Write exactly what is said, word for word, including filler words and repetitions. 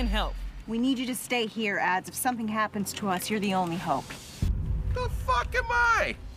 can help. We need you to stay here, Ads. If something happens to us, you're the only hope. The fuck am I?